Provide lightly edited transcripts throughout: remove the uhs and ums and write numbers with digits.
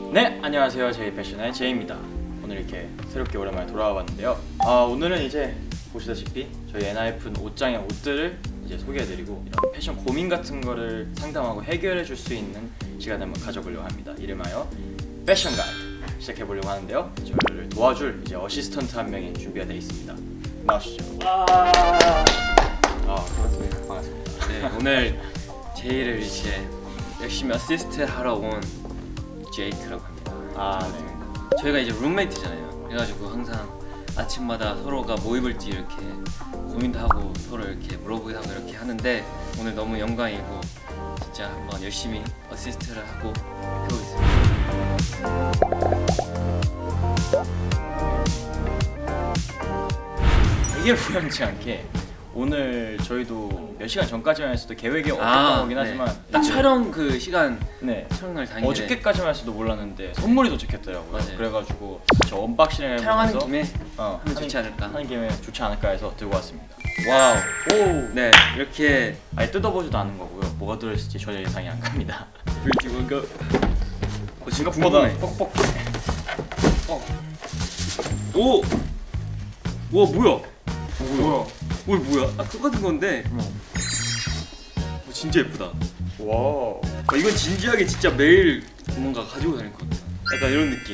네, 안녕하세요. 제이 패션의 제이입니다. 오늘 이렇게 새롭게 오랜만에 돌아와 봤는데요. 오늘은 이제 보시다시피 저희 엔하이픈 옷장의 옷들을 이제 소개해드리고 이런 패션 고민 같은 거를 상담하고 해결해 줄 수 있는 시간을 한번 가져보려고 합니다. 이름하여 패션 가이드 시작해 보려고 하는데요. 저를 도와줄 이제 어시스턴트 한 명이 준비가 되어 있습니다. 나오시죠. 반갑습니다. 반갑습니다. 네, 오늘 제이를 이제 열심히 어시스트 하러 온 제이크라고 합니다. 네. 저희가 이제 룸메이트잖아요. 그래가지고 항상 아침마다 서로가 뭐 입을지 이렇게 고민도 하고 서로 이렇게 물어보기도 하고 이렇게 하는데 오늘 너무 영광이고 진짜 한번 열심히 어시스트를 하고 해보겠습니다. 되게 우연치 않게 오늘 저희도 몇 시간 전까지만 했어도 계획이 없었던 거긴 하지만 딱 촬영 그 시간 촬영날 당일에 어저께까지만 했어도 몰랐는데 선물이 도착했더라고요. 맞아요. 그래가지고 저 언박싱을 촬영하는 해보면서 김에 하면 좋지 않을까? 하는 김에 좋지 않을까 해서 들고 왔습니다. 와우. 네, 이렇게 아예 뜯어보지도 않은 거고요. 뭐가 들어있을지 전혀 예상이 안 갑니다. 이거 진짜 궁금해. 뻑뻑. 오! 와 뭐야? 뭐야? 똑같은 건데. 진짜 예쁘다. 와. 이건 진지하게 진짜 매일 뭔가 가지고 다닐 것 같다. 약간 이런 느낌.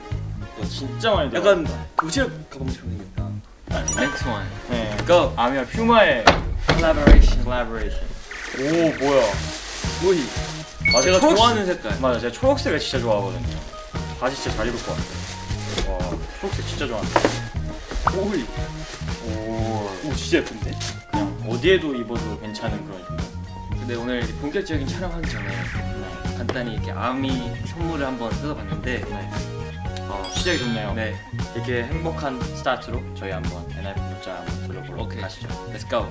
진짜 많이 들어. 약간 도시락 가방처럼 생겼다. 넥스 원. 네. 고! 아미와 퓨마의 콜라보레이션. 오 뭐야? 뭐이? 제가 좋아하는 색깔. 맞아, 제가 초록색을 진짜 좋아하거든요. 바지 진짜 잘 입을 것 같아요. 와, 초록색 진짜 좋아한다. 오이. 오 진짜 예쁜데? 그냥 어디에도 입어도 괜찮은 그런 신발. 근데 오늘 본격적인 촬영하기 전에 간단히 이렇게 아미 선물을 한번 뜯어봤는데 시작이 좋네요. 네. 이렇게 행복한 스타트로 저희 한번 엔하이픈 옷장 한번 둘러보러 가시죠. Let's go.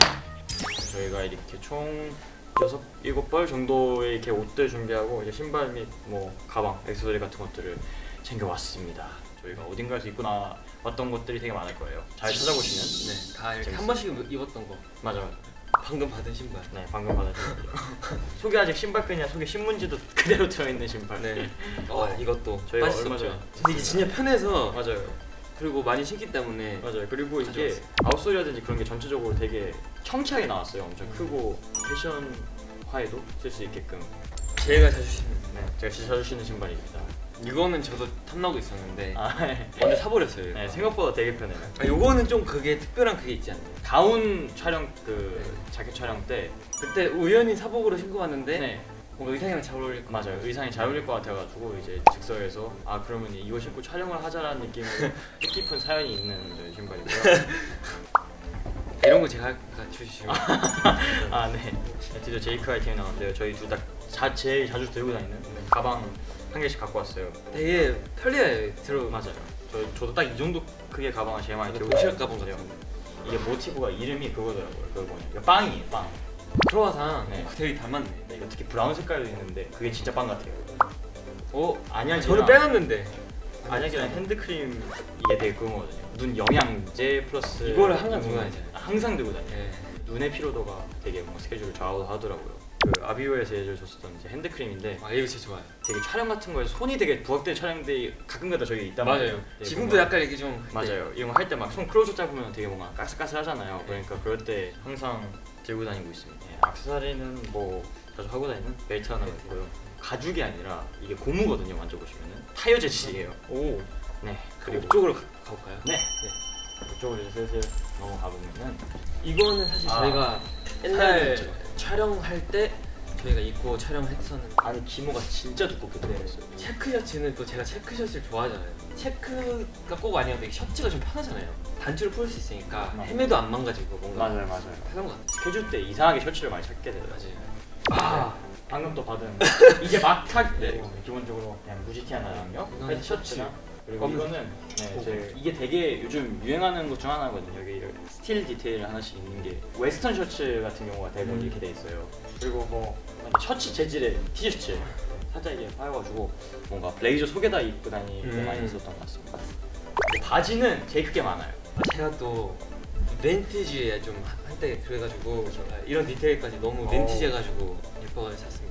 저희가 이렇게 총 7벌 정도의 이렇게 옷들 준비하고 이제 신발 및 뭐 가방, 액세서리 같은 것들을 챙겨왔습니다. 저희가 어딘가에서 입고 나왔던 것들이 되게 많을 거예요. 잘 찾아보시면 네, 다 이렇게 한 번씩 입었던 거. 맞아. 방금 받은 신발. 네, 방금 받은 신발. 속에 아직 신발끈이나 속에 신문지도 그대로 들어있는 신발. 네. 이것도 저희가 얼마 전에 근데 이게 진짜 편해서 맞아요. 그리고 많이 신기 때문에 맞아요. 그리고 이게 가져왔어요. 아웃솔이라든지 그런 게 전체적으로 되게 청치하게 나왔어요. 엄청 크고 패션화에도 쓸 수 있게끔. 제가 자주 신는. 네, 제가 진짜 자주 신는 신발입니다. 이거는 저도 탐나고 있었는데 네. 먼저 사버렸어요. 네, 생각보다 되게 편해요. 요거는 좀 그게 특별한 그게 있지 않나요? 가운 촬영 자켓 촬영 때 그때 우연히 사복으로 신고 왔는데 네. 뭔가 의상이랑 잘 어울릴 것 같아요. 맞아요. 의상이 잘 어울릴 것 같아가지고 이제 즉석에서 그러면 이거 신고 촬영을 하자라는 느낌으로 뜻깊은 사연이 있는 저희 신발이고요. 이런 거 제가 갖춰주시면 네. 드디어 제이크 아이템이 나왔는데요. 저희 둘 다 제일 자주 들고 다니는 가방 한 개씩 갖고 왔어요. 되게 편리해요. 맞아요. 저도 딱 이 정도 크기의 가방을 제일 많이 들고 도시락 가방 있어요. 같은 거. 이게 모티브가 이름이 그거더라고요. 그거 뭐냐? 이거 빵이에요. 빵. 크로와상. 네. 되게 닮았네. 네, 이거 특히 브라운 색깔도 있는데 그게 진짜 빵 같아요. 안약이랑 저는 빼놨는데. 안약이랑 핸드크림 이게 되게 그런 거거든요. 눈 영양제 플러스 이거를 항상 들고 다니잖아요. 항상 들고 다녀요. 네. 눈의 피로도가 되게 뭔가 스케줄을 좌우하더라고요. 그 아비오에서 예를 줬었던 이제 핸드크림인데 이거 진짜 좋아요. 되게 촬영 같은 거에서 손이 되게 부각되는 촬영들이 가끔가다 저희 있단 말이에요. 지금도 약간 이렇게 좀 맞아요. 이런 거 할 때 막 손 클로즈 잡으면 되게 뭔가 까슬까슬하잖아요. 그러니까 그럴 때 항상 들고 다니고 있습니다. 액세서리는 뭐 자주 하고 다니는 벨트 하나 있고요. 가죽이 아니라 이게 고무거든요. 만져보시면은 타이어 재질이에요. 오. 네. 그리고 이쪽으로 가볼까요? 네. 이쪽으로 이제 슬슬 넘어가 보면은 이거는 사실 저희가 옛날 촬영할 때 저희가 입고 촬영했었는데 안에 기모가 진짜 두껍게 들어있어요. 체크 셔츠는 또 제가 체크 셔츠를 좋아하잖아요. 체크가 꼭 아니어도 셔츠가 좀 편하잖아요. 단추를 풀 수 있으니까 헤매도 안 망가지고 뭔가 맞아요. 편한 것 같아요. 스케줄 때 이상하게 셔츠를 많이 찾게 돼요. 맞아요. 방금 또 받은 이게 기본적으로 그냥 무지티 하나랑요. 셔츠랑 그리고 이거는 이게 되게 요즘 유행하는 것 중 하나거든요. 여기 스틸 디테일 하나씩 있는 게 웨스턴 셔츠 같은 경우가 대부분 이렇게 돼 있어요. 그리고 뭐 셔츠 재질의 티셔츠 살짝 이게 파여가지고 뭔가 블레이저 속에다 입고 다니는 많이 있었던 것 같습니다. 바지는 제일 크게 많아요. 제가 또 vintage에 좀 한때 그래가지고 이런 디테일까지 너무 vintage해가지고 예뻐가지고 샀습니다.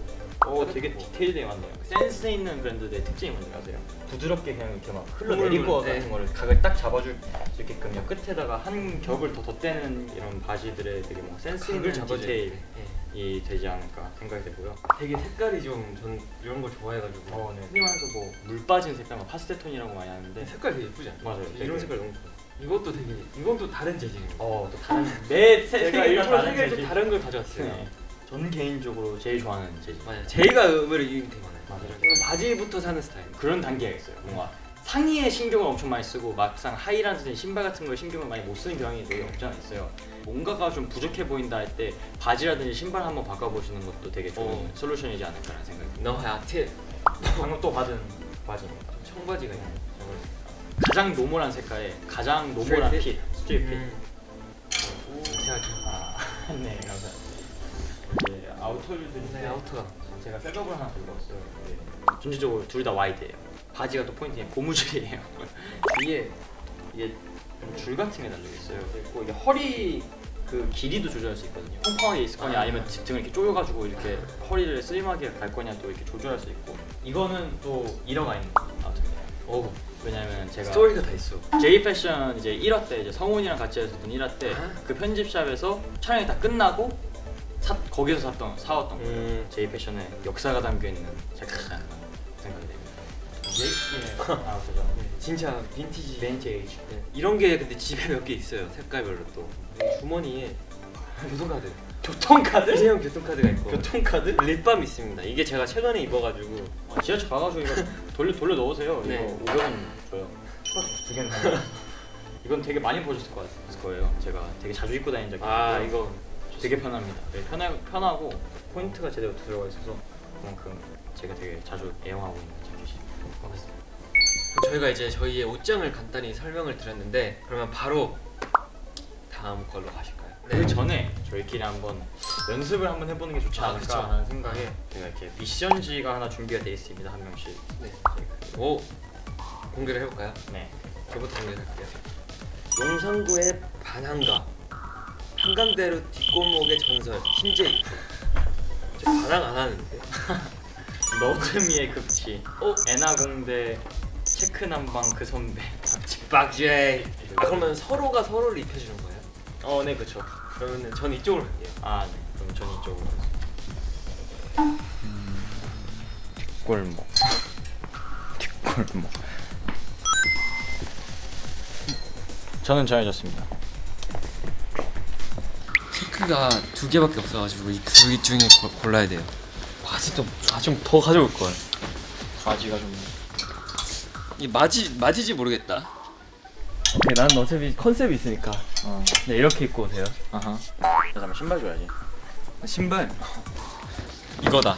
되게 디테일되게 많네요. 센스 있는 브랜드의 특징이 뭔지 아세요? 부드럽게 그냥 이렇게 막 흘러내리고 같은 거를 각을 딱 잡아줄 수 있게끔 끝에다가 한 겹을 더 덧대는 이런 바지들의 되게 뭐 센스 있는 디테일이 되지 않을까 생각이 되고요. 되게 색깔이 전 이런 걸 좋아해가지고. 네. 흔히 말해서 뭐 물 빠진 색깔, 뭐 파스텔 톤이라고 많이 하는데 색깔 되게 예쁘지 않아요? 맞아요. 이런 색깔 너무 좋아. 이것도 되게 이건 또 다른 재질이에요. 또 다른 내 제가 일부러 색깔 좀 다른 걸 가져왔어요. 네. 저는 개인적으로 제일 좋아하는 재질. 맞아요. 제가 의외로 이게 되게 많아요. 맞아요. 저는 바지부터 사는 스타일. 그런 단계가 있어요. 뭔가 상의에 신경을 엄청 많이 쓰고 막상 하의라든지 신발 같은 거에 신경을 많이 못 쓰는 경향이 되게 없지 않아 있어요. 뭔가가 좀 부족해 보인다 할 때 바지라든지 신발 한번 바꿔보시는 것도 되게 좋은 솔루션이지 않을까라는 생각이 듭니다. 너 하트. 방금 또 받은 바지입니다. 청바지가 있네. 가장 노멀한 색깔에 가장 노멀한 핏, 스트릿 핏. 네, 감사합니다. 이제 아우터들인데 네, 아우터가 제가 백업을 하나 들고 왔어요. 전체적으로 둘 다 와이드예요. 바지가 또 포인트인 고무줄이에요. 위에 이게 줄 같은 게 달려 있어요. 그리고 이게 허리 그 길이도 조절할 수 있거든요. 펑펑하게 있을 거냐 아니면 등을 이렇게 조여가지고 이렇게 허리를 슬림하게 갈 거냐 또 이렇게 조절할 수 있고. 이거는 또 1화가 있는 아우터예요. 왜냐면 제가 스토리가 다 있어. 제이 패션 이제 1화 때 이제 성훈이랑 같이 했었던 1화 때 그 편집샵에서 촬영이 다 끝나고 거기서 사왔던 제이 패션의 역사가 담겨 있는 재킷이지 않나 생각이 됩니다. 이게 아우터죠. 진짜 빈티지. 벤티에이지. 네. 이런 게 근데 집에 몇 개 있어요. 색깔별로 또. 주머니에 교통카드. 교통카드? 일회용 교통카드가 있고. 교통카드? 립밤 있습니다. 이게 제가 최근에 입어가지고. 지하철 가가지고 이거 돌려 넣으세요. 네. 이거 500원 줘요. 두 개는 이건 되게 많이 보셨을 거예요. 제가 되게 자주 입고 다니는 자켓. 이거 되게 편합니다. 네, 편하고 포인트가 제대로 들어가 있어서 그만큼 제가 되게 자주 애용하고 있는 자켓입니다. 맞습니다. 저희가 이제 저희의 옷장을 간단히 설명을 드렸는데 그러면 바로 다음 걸로 가실까요? 그 전에 저희끼리 한번 연습을 한번 해보는 게 좋지 않을까라는 생각에 제가 이렇게 미션지가 하나 준비가 되어 있습니다. 한 명씩. 네. 오 공개를 해볼까요? 네. 저부터 공개할게요. 용산구의 반항가 한강대로 뒷골목의 전설 신재희. 저 반항 안 하는데. 너구미의 극치. 애나공대 체크남방 그 선배. 박제이. 그러면 서로가 서로를 입혀주는 거예요? 네, 그렇죠. 그러면 전 이쪽으로 갈게요. 네. 그럼 전 이쪽으로. 뒷골목. 뒷골목. 저는 정해졌습니다. 체크가 2개밖에 없어가지고 이 2개 중에 골라야 돼요. 바지도 좀 더 가져올 걸. 바지가 좀. 이 맞이지 모르겠다. 오케이, 나는 어차피 컨셉이 있으니까. 네, 이렇게 입고 오세요. 잠깐만 신발 줘야지. 신발. 이거다.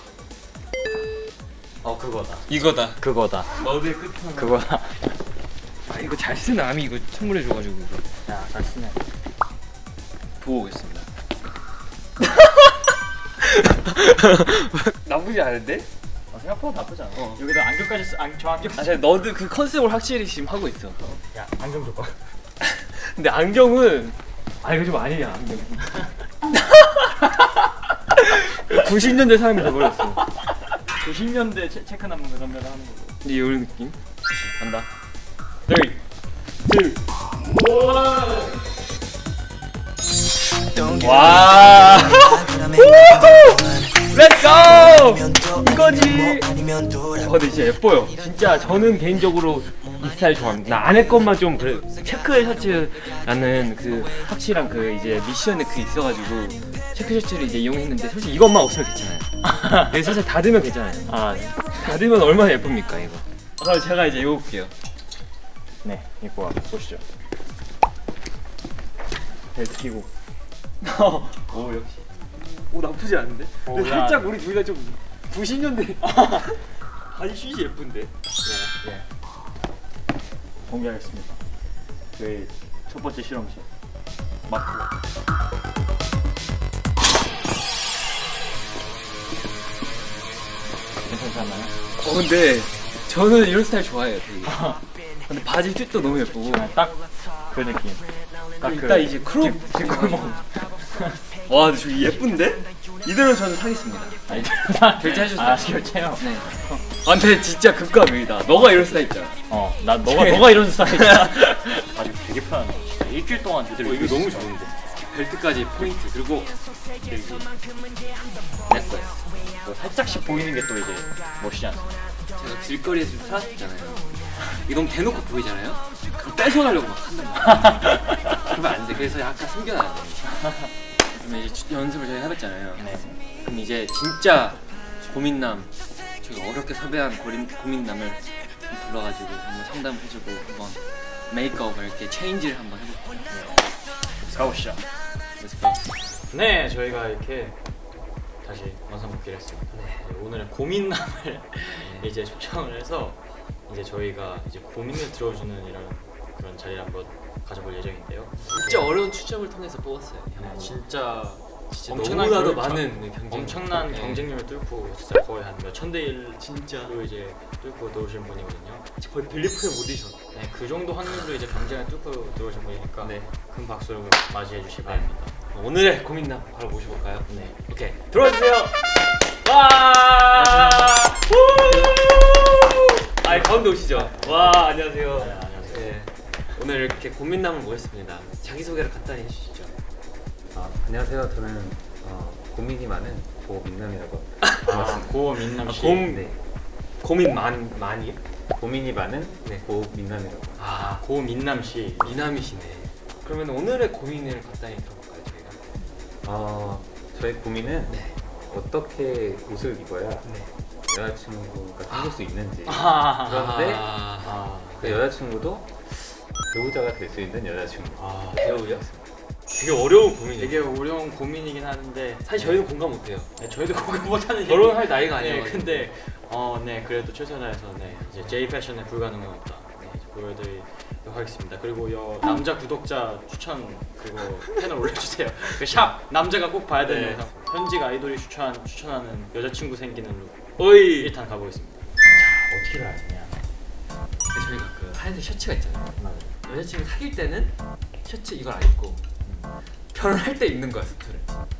그거다. 이거다. 그거다. 너의 끝판왕. 그거다. 이거 잘 쓰는 암이 이거 선물해줘가지고. 야, 잘 쓰네. 보고 오겠습니다. 나쁘지 않은데? 생각보다 나쁘지 않아. 여기다 안경까지 저 안경. 제가 너도 그 컨셉을 확실히 지금 하고 있어. 야, 안경 줘봐. 근데 안경은 이거 좀 아니야 안경. 90년대 사람이 돼버렸어. 90년대 체크남 그런 데를 하는 거고. 근데 이런 느낌? 간다. 3, 2, 1. 와! 렛츠고! 이거지! 근데 진짜 예뻐요. 진짜 저는 개인적으로 이 스타일 좋아합니다. 나 안에 것만 좀 그래. 체크 셔츠라는 그 확실한 그 이제 미션에 그 있어가지고 체크 셔츠를 이제 이용했는데 솔직히 이것만 없으면 괜찮아요. 여기 살짝 닫으면 괜찮아요. 네. 닫으면 얼마나 예쁩니까 이거. 그럼 제가 이제 입어볼게요. 네, 입고 와 보시죠. 벨트 끼고. 오 역시. 오 나쁘지 않은데? 근데 살짝 우리 둘 다 좀 90년대. 아니 슈즈 예쁜데. 예. 공개하겠습니다. 저희 첫 번째 실험실. 마크. 괜찮지 않나요? 근데 저는 이런 스타일 좋아해요 되게. 근데 바지 핏도 너무 예쁘고 딱 그 느낌. 딱 이제 크롭 뒷골목. 와 근데 저기 예쁜데? 이대로 저는 사겠습니다. 아니 결제해주세요. 아 결제요? 네. 아 근데 진짜 극과극이다. 너가 이럴 수도 있잖아. 나 너가 이런 스타일이야. 아주 되게 편하네. 진짜 일주일 동안 제대로 이거 입을 수 너무 있어요. 좋은데. 벨트까지 포인트 그리고 내 거야. 살짝씩 보이는 게 또 이제 멋이지 않습니까? 제가 길거리에서 좀 사왔잖아요. 이거 너무 대놓고 보이잖아요. 그럼 뺏어가려고 막 한단 말이야. 그러면 안 돼. 그래서 약간 숨겨놔야 돼. 그러면 이제 연습을 저희 해봤잖아요. 네. 그럼 이제 진짜 고민남, 저희가 어렵게 섭외한 고민남을 불러가지고 한번 상담해주고 한번 메이크업을 이렇게 체인지를 한번 해볼게요. 가보시죠. Let's go. 네, 저희가 이렇게 다시 원상복귀를 했습니다. 이제 오늘은 고민남을 이제 초청을 해서 이제 저희가 이제 고민을 들어주는 이런 그런 자리를 한번 가져볼 예정인데요. 진짜 어려운 추첨을 통해서 뽑았어요. 네, 진짜 엄청나도 교육- 많은 경쟁. 엄청난 네. 경쟁률을 뚫고 진짜 거의 한 몇 천 대 1 진짜로 이제 뚫고 들어오신 분이거든요. 거의 빌리프의 오디션. 네, 그 정도 확률로 이제 경쟁을 뚫고 들어오신 분이니까 네. 큰 박수로 맞이해 주시기 바랍니다. 오늘의 고민남 바로 모셔볼까요? 네. 오케이. 들어와주세요. 와! 아 가운데 오시죠. 와 안녕하세요. 네, 안녕하세요. 네. 오늘 이렇게 고민남을 모셨습니다. 자기 소개를 간단히 해주시죠. 안녕하세요. 저는 고민이 많은 고민남이라고 고민남 씨. 네. 고민 많이요? 고민이 많은 네. 고민남이라고. 고민남 씨. 미남이시네. 그러면 오늘의 고민을 간단히 들어볼까요 저희가? 저의 고민은 네. 어떻게 옷을 입어야 네. 여자친구가 생길 수 있는지. 그런데 그 여자친구도 배우자가 될 수 있는 여자친구. 배우요? 되게 어려운 고민이에요. 되게 어려운 고민이긴 하는데 사실 저희는 공감 못해요. 네, 저희도 공감 못하는 결혼할 나이가 네, 아니에요. 근데 네 그래도 최선을 다해서 네 이제 J 패션에 불가능은 없다. 네, 이제 보여드리도록 하겠습니다. 그리고 남자 구독자 추천 그거 패널 올려주세요. 그 샵 남자가 꼭 봐야 되는 네. 영상. 현직 아이돌이 추천하는 여자친구 생기는 룩. 어이. 일단 가보겠습니다. 자 어떻게 가야 되냐? 저희가 그 하얀색 셔츠가 있잖아요. 맞아요. 여자친구 사귈 때는 셔츠 이걸 안 입고 결혼할 때 입는 거야 수트를.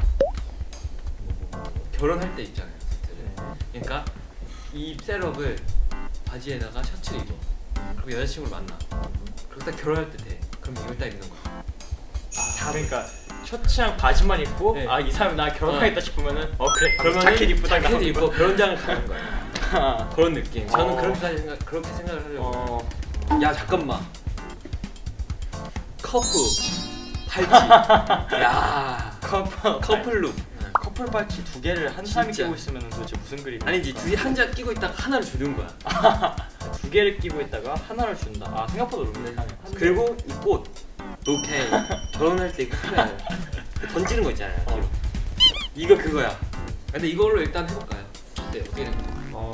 결혼할 때 입잖아요 수트를. 그러니까 이 셋업을 바지에다가 셔츠를 입어. 그리고 여자친구를 만나. 그리고 딱 결혼할 때 돼. 그럼 이걸 딱 입는 거야. 그러니까 셔츠랑 바지만 입고 네. 이 사람 나 결혼하겠다 싶으면은 그래 그러면 자켓 입고 자켓 입고 결혼장을 가는 거야. 그런 느낌. 저는 그렇게 생각을 하려고. 야 잠깐만. 커프 팔찌. 야 커플룩. 커플 바지 두 개를 한 사람이 진짜. 끼고 있으면 도대체 무슨 그림이야? 아니지 둘이 한 장 끼고 있다가 하나를 주는 거야. 두 개를 끼고 있다가 하나를 준다. 생각보다 롱롱하네. 그리고 이 꽃. 오케이. 결혼할 때 그냥 던지는 거 있잖아요. 뒤로. 이거 그거야. 근데 이걸로 일단 해볼까요? 어때? 어떻게 되는지.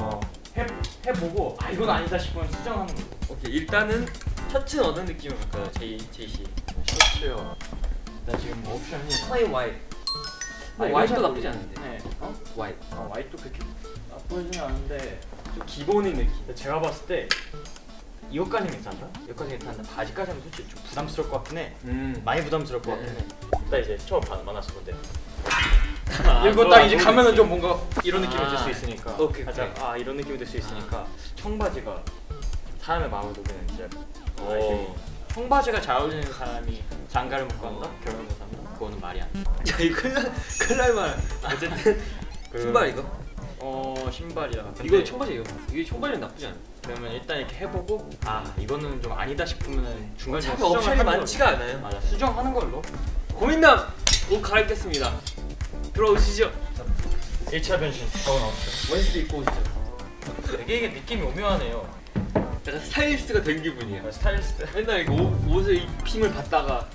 해보고 이건 아니다 싶으면 수정하는 거. 오케이 일단은 셔츠는 어떤 느낌으로 할까요? 제이 씨. 셔츠요. 나 지금 옵션이 플레인 화이트. 화이트도 나쁘지 않은데. 네. 화이트. 화이트도 그렇게 나쁘진 않은데 좀 기본인 느낌. 근데 제가 봤을 때 이것까지는 괜찮다. 이것까지는 괜찮은데 바지까지는 솔직히 좀 부담스러울 것 같긴 해. 많이 부담스러울 것 같긴 해. 딱 이제 처음 만났을 건데. 이거 딱 이제 가면은 좀 뭔가 이런 느낌이 들 수 있으니까. 오케이, 살짝 오케이. 이런 느낌이 들 수 있으니까 청바지가 사람의 마음을 녹이는 진짜. 오. 청바지가 잘 어울리는 사람이 장가를 못 간다? 결혼을 못 한다? 그거는 말이 안 돼. 야 이거 큰일 날 말. 어쨌든 신발 이거? 신발이야. 이거 청바지예요. 이게 청바지는 나쁘지 않아. 그러면 일단 이렇게 해보고 이거는 좀 아니다 싶으면은 중간중간 어차피 옵션이 많지가 않아요. 맞아, 수정하는 걸로. 고민남 옷 갈아입겠습니다. 들어오시죠. 1차 변신 가고 나오시죠. 원피스 입고 오시죠. 되게 이게 느낌이 오묘하네요. 약간 스타일리스트가 된 기분이에요. 스타일리스트. 맨날 이거 옷을 입힘을 받다가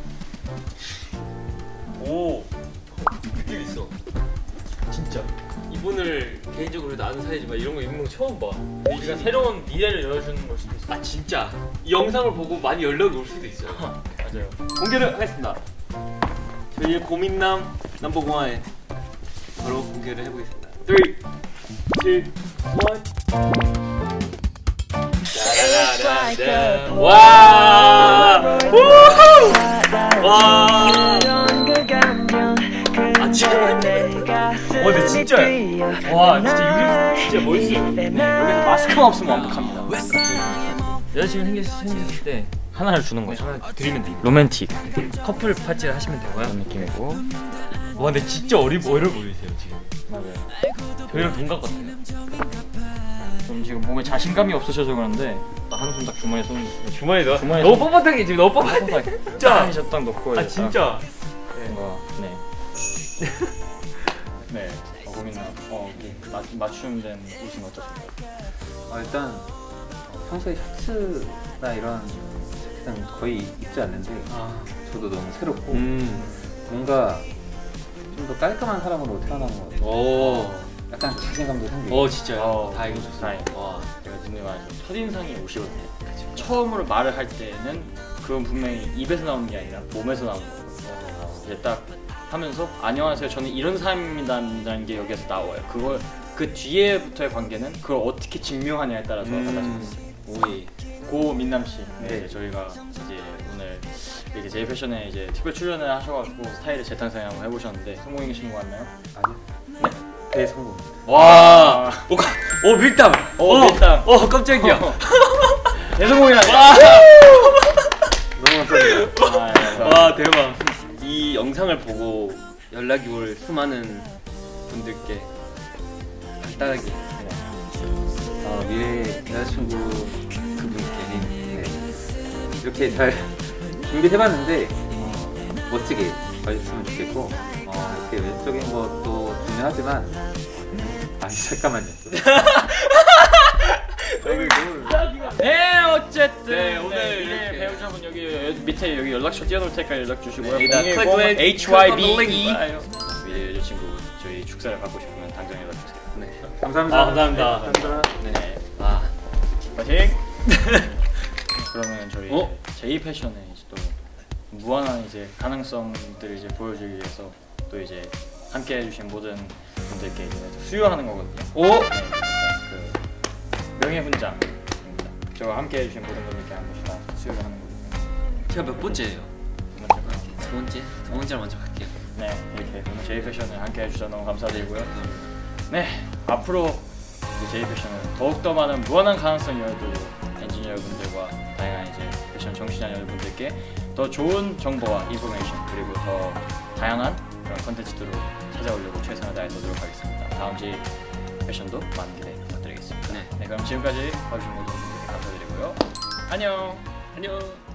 오 느낌 있어. 진짜. 이분을 개인적으로 아는 사이지만 이런 거 입는 거 처음 봐. 우리가 새로운 미래를 열어주는 걸 수도 있어. 진짜 이 영상을 보고 많이 연락이 올 수도 있어요. 맞아요. 공개를 하겠습니다. 저희의 고민남 넘버 1 바로 공개를 해보겠습니다. 3, 2, 1. 짜라라라. 와! 우후! 와! 아침에 근데 진짜요. 와 진짜 요즘 진짜 멋있어요. 여기서 마스크만 없으면 완벽합니다. 여자친구 생겼을 때 하나를 주는 거죠. 하나 드리면 돼요. 로맨틱 커플 파티를 하시면 되고요. 그런 느낌이고. 와 근데 진짜 어려 보이세요 지금. 맞아요. 저희랑 동갑 같아요. 좀 지금 몸에 자신감이 없으셔서 그런데 한 손 딱 주머니에 주머니에 넣어. 주머니에 너무 뻣뻣하게 지금 너무 뻣뻣하게. 딱 딱 넣고. 아 진짜. 뭔가 네. 네. 고민나. 맞춤된 옷은 어떠신가요? 일단 평소에 셔츠나 이런 자켓은 거의 입지 않는데 저도 너무 새롭고 뭔가 좀 더 깔끔한 사람으로 태어난 것 같아요. 오. 약간 자신감도 생기고. 진짜요. 다행이셨어요. 다행. 와, 제가 듣는 말에서 첫인상이 옷이거든요. 처음으로 말을 할 때는 그건 분명히 입에서 나오는 게 아니라 몸에서 나오는 거예요. 이제 딱 하면서 안녕하세요. 저는 이런 사람입니다라는 게 여기서 나와요. 그걸 그 뒤에부터의 관계는 그걸 어떻게 증명하냐에 따라서 달라집니다. 오이. 고 민남 씨, 네. 저희가 이제 오늘 이렇게 제이패션에 이제 특별 출연을 하셔가지고 스타일을 재탄생 한번 해보셨는데 성공이신 것 같나요? 아니요. 대성공. 와. 오 밀당. 밀당. 깜짝이야. 대성공이라. 너무 감사합니다. 와 대박. 이 영상을 보고 연락이 올 수많은 분들께 간단하게 미래 여자친구 그분께 이렇게 잘 준비해봤는데 멋지게 봐주셨으면 좋겠고 이렇게 외적인 것도 중요하지만 잠깐만요. 네, 어쨌든 네, 오늘 미래 이렇게. 배우자분 여기 밑에 여기 연락처 띄워놓을 테니까 연락 주시고요. 여기다 010 클릭 HYBE 미래 여자친구 저희 축사를 받고 싶으면 당장 연락 주세요. 네. 감사합니다. 감사합니다. 네, 아 파이팅! 그러면 저희 제이패션에 이제 또 무한한 이제 가능성들을 이제 보여주기 위해서 또 이제 함께 해주신 모든 분들께 이제 수여하는 거거든요. 오! 네, 그 명예훈장입니다. 저와 함께 해주신 모든 분들께 한 번씩 다 수여를 하는 거거든요. 제가 몇 번째예요? 먼저 갈게요. 두 번째로 먼저 갈게요. 네, 이렇게 오늘 제이패션을 함께 해주셔서 너무 감사드리고요. 네, 앞으로 제이패션은 더욱더 많은 무한한 가능성을 열어두고 엔지니어 여러분들과 다양한 이제 패션 청취자 여러분들께 더 좋은 정보와 인포메이션 그리고 더 다양한 그런 컨텐츠들로 찾아오려고 최선을 다해서 노력하겠습니다. 다음 주 패션도 많은 기대 부탁드리겠습니다. 네. 그럼 지금까지 봐주신 모든 분들께 감사드리고요. 안녕. 안녕.